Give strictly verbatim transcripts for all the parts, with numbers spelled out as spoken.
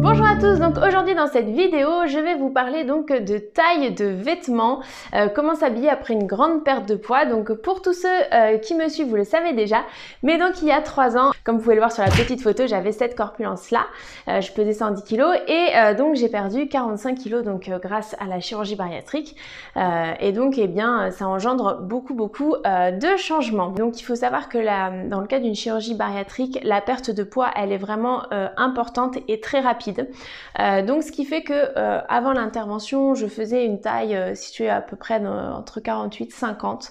Bonjour à tous, donc aujourd'hui dans cette vidéo je vais vous parler donc de taille de vêtements, euh, comment s'habiller après une grande perte de poids. Donc pour tous ceux euh, qui me suivent vous le savez déjà, mais donc il y a trois ans, comme vous pouvez le voir sur la petite photo, j'avais cette corpulence là, euh, je pesais cent dix kilos et euh, donc j'ai perdu quarante-cinq kilos donc euh, grâce à la chirurgie bariatrique euh, et donc eh bien ça engendre beaucoup beaucoup euh, de changements. Donc il faut savoir que la, dans le cas d'une chirurgie bariatrique, la perte de poids elle est vraiment euh, importante et très rapide. Euh, donc ce qui fait que euh, avant l'intervention je faisais une taille euh, située à peu près dans, entre quarante-huit et cinquante.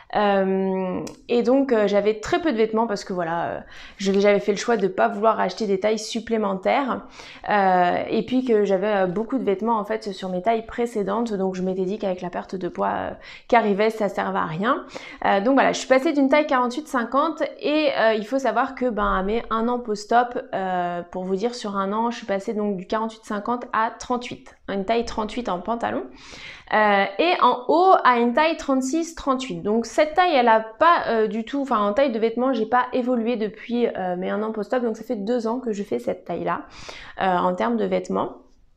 Euh, et donc euh, j'avais très peu de vêtements parce que voilà euh, j'avais fait le choix de pas vouloir acheter des tailles supplémentaires euh, et puis que j'avais euh, beaucoup de vêtements en fait sur mes tailles précédentes, donc je m'étais dit qu'avec la perte de poids euh, qui arrivait ça servait à rien. Euh, donc voilà, je suis passée d'une taille quarante-huit cinquante et euh, il faut savoir que ben à mes un an post-op, euh, pour vous dire, sur un an je suis passée donc du quarante-huit cinquante à trente-huit, une taille trente-huit en pantalon. Euh, et en haut à une taille trente-six trente-huit. Donc cette taille elle a pas euh, du tout, enfin en taille de vêtements j'ai pas évolué depuis euh, mes un an post-op, donc ça fait deux ans que je fais cette taille là euh, en termes de vêtements.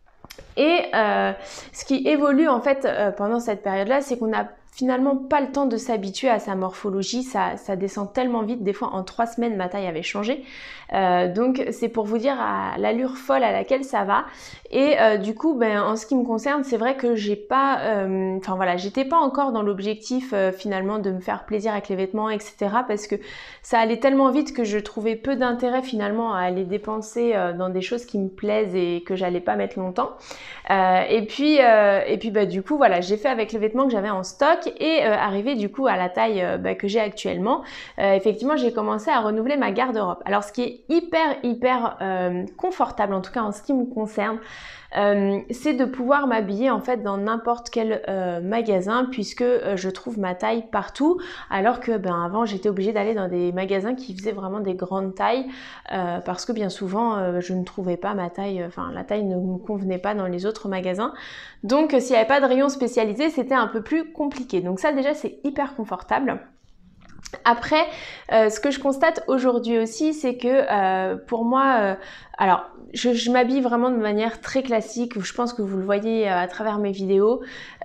Et euh, ce qui évolue en fait euh, pendant cette période là, c'est qu'on a finalement pas le temps de s'habituer à sa morphologie, ça, ça descend tellement vite, des fois en trois semaines ma taille avait changé, euh, donc c'est pour vous dire à l'allure folle à laquelle ça va. Et euh, du coup ben, en ce qui me concerne c'est vrai que j'ai pas, euh, enfin voilà, j'étais pas encore dans l'objectif euh, finalement de me faire plaisir avec les vêtements etc, parce que ça allait tellement vite que je trouvais peu d'intérêt finalement à aller dépenser euh, dans des choses qui me plaisent et que j'allais pas mettre longtemps. Euh, et puis euh, et puis bah du coup voilà, j'ai fait avec les vêtements que j'avais en stock et euh, arrivé du coup à la taille euh, bah, que j'ai actuellement. Euh, effectivement j'ai commencé à renouveler ma garde-robe. Alors ce qui est hyper hyper euh, confortable, en tout cas en ce qui me concerne, Euh, c'est de pouvoir m'habiller en fait dans n'importe quel euh, magasin, puisque euh, je trouve ma taille partout, alors que ben avant j'étais obligée d'aller dans des magasins qui faisaient vraiment des grandes tailles euh, parce que bien souvent euh, je ne trouvais pas ma taille, enfin la taille ne me convenait pas dans les autres magasins. Donc euh, s'il n'y avait pas de rayon spécialisé c'était un peu plus compliqué. Donc ça déjà c'est hyper confortable. Après, euh, ce que je constate aujourd'hui aussi, c'est que euh, pour moi, euh, alors je, je m'habille vraiment de manière très classique, je pense que vous le voyez euh, à travers mes vidéos.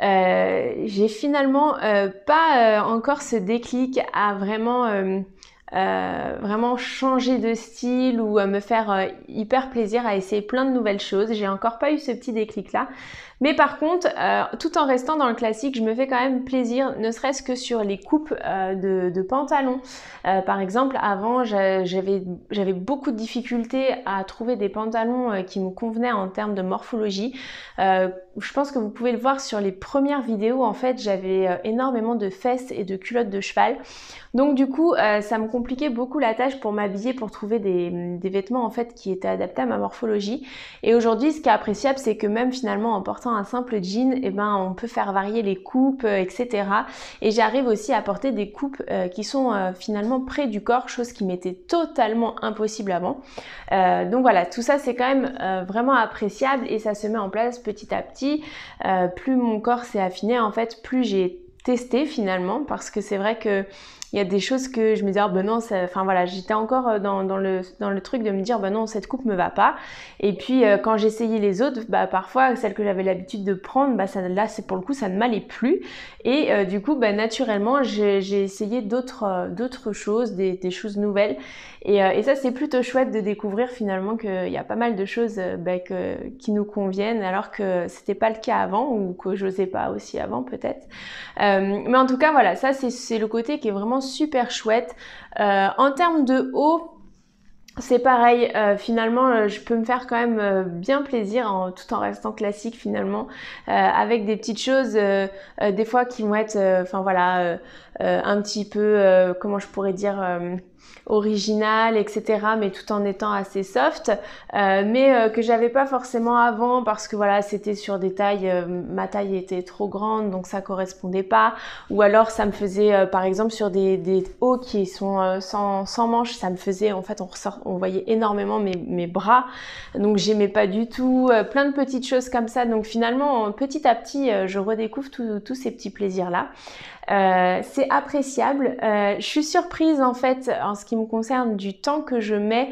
Euh, j'ai finalement euh, pas euh, encore ce déclic à vraiment... Euh, Euh, vraiment changer de style ou à me faire euh, hyper plaisir à essayer plein de nouvelles choses. J'ai encore pas eu ce petit déclic là, mais par contre euh, tout en restant dans le classique je me fais quand même plaisir, ne serait-ce que sur les coupes euh, de, de pantalons. Euh, par exemple avant j'avais j'avais beaucoup de difficultés à trouver des pantalons euh, qui me convenaient en termes de morphologie. Euh, je pense que vous pouvez le voir sur les premières vidéos, en fait j'avais euh, énormément de fesses et de culottes de cheval. Donc du coup euh, ça me compliquait beaucoup la tâche pour m'habiller, pour trouver des, des vêtements en fait qui étaient adaptés à ma morphologie. Et aujourd'hui ce qui est appréciable c'est que même finalement en portant un simple jean, eh ben, on peut faire varier les coupes euh, et cetera. Et j'arrive aussi à porter des coupes euh, qui sont euh, finalement près du corps, chose qui m'était totalement impossible avant. Euh, donc voilà, tout ça c'est quand même euh, vraiment appréciable et ça se met en place petit à petit. Euh, plus mon corps s'est affiné en fait, plus j'ai testé finalement, parce que c'est vrai que il y a des choses que je me disais, oh ben non, ça... enfin voilà, j'étais encore dans, dans, le, dans le truc de me dire, ben non, cette coupe me va pas. Et puis euh, quand j'essayais les autres, bah parfois celles que j'avais l'habitude de prendre, bah ça, là c'est pour le coup ça ne m'allait plus. Et euh, du coup, bah, naturellement, j'ai essayé d'autres euh, d'autres choses, des, des choses nouvelles. Et, euh, et ça c'est plutôt chouette de découvrir finalement qu'il y a pas mal de choses euh, bah, que, qui nous conviennent, alors que c'était pas le cas avant, ou que j'osais pas aussi avant peut-être. Euh, mais en tout cas voilà, ça c'est le côté qui est vraiment super chouette. Euh, en termes de haut, c'est pareil, euh, finalement euh, je peux me faire quand même euh, bien plaisir en, tout en restant classique finalement, euh, avec des petites choses euh, euh, des fois qui vont être, enfin euh, voilà, euh, euh, un petit peu, euh, comment je pourrais dire, euh, original, et cetera, mais tout en étant assez soft, euh, mais euh, que j'avais pas forcément avant, parce que voilà, c'était sur des tailles, euh, ma taille était trop grande, donc ça correspondait pas, ou alors ça me faisait, euh, par exemple sur des, des hauts qui sont euh, sans, sans manches, ça me faisait, en fait on ressort, on voyait énormément mes, mes bras, donc j'aimais pas du tout, euh, plein de petites choses comme ça, donc finalement petit à petit euh, je redécouvre tous ces petits plaisirs là. Euh, c'est appréciable. Euh, je suis surprise en fait en ce qui me concerne du temps que je mets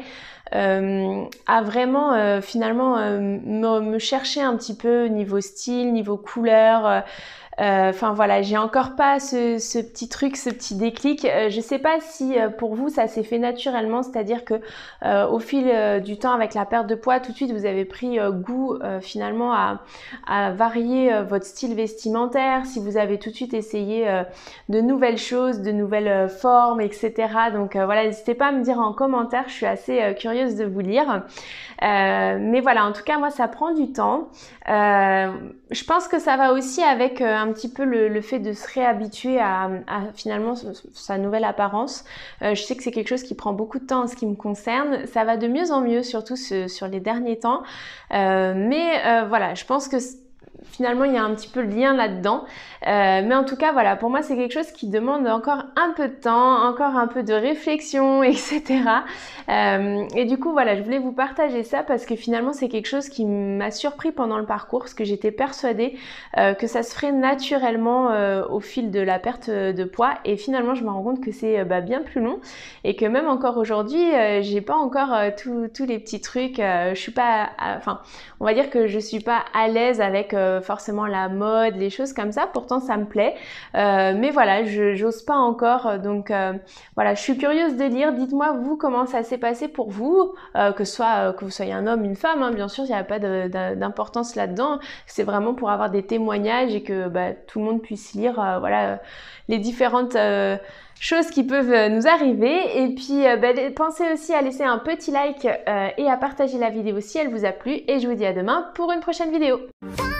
euh, à vraiment euh, finalement euh, me, me chercher un petit peu niveau style, niveau couleur. Euh, Enfin euh, voilà, j'ai encore pas ce, ce petit truc, ce petit déclic. Euh, je sais pas si euh, pour vous ça s'est fait naturellement, c'est-à-dire que euh, au fil euh, du temps avec la perte de poids, tout de suite vous avez pris euh, goût euh, finalement à, à varier euh, votre style vestimentaire, si vous avez tout de suite essayé euh, de nouvelles choses, de nouvelles euh, formes, et cetera. Donc euh, voilà, n'hésitez pas à me dire en commentaire, je suis assez euh, curieuse de vous lire. Euh, mais voilà, en tout cas moi ça prend du temps. Euh, je pense que ça va aussi avec euh, un petit peu le, le fait de se réhabituer à, à finalement sa nouvelle apparence. Euh, je sais que c'est quelque chose qui prend beaucoup de temps en ce qui me concerne. Ça va de mieux en mieux, surtout ce, sur les derniers temps. Euh, mais euh, voilà, je pense que finalement il y a un petit peu le lien là-dedans. Euh, mais en tout cas voilà, pour moi c'est quelque chose qui demande encore un peu de temps, encore un peu de réflexion, et cetera. Euh, et du coup voilà, je voulais vous partager ça parce que finalement c'est quelque chose qui m'a surpris pendant le parcours, parce que j'étais persuadée euh, que ça se ferait naturellement euh, au fil de la perte de poids, et finalement je me rends compte que c'est euh, bah, bien plus long, et que même encore aujourd'hui euh, j'ai pas encore euh, tous les petits trucs. Euh, je suis pas, enfin on va dire que je suis pas à l'aise avec euh, forcément la mode, les choses comme ça. Pourtant ça me plaît, euh, mais voilà, je j'ose pas encore. Donc euh, voilà, je suis curieuse de lire. Dites-moi vous comment ça s'est passé pour vous, euh, que ce soit euh, que vous soyez un homme, une femme, hein, bien sûr, il n'y a pas d'importance là-dedans. C'est vraiment pour avoir des témoignages et que bah, tout le monde puisse lire euh, voilà les différentes euh, choses qui peuvent nous arriver. Et puis euh, bah, pensez aussi à laisser un petit like euh, et à partager la vidéo si elle vous a plu, et je vous dis à demain pour une prochaine vidéo.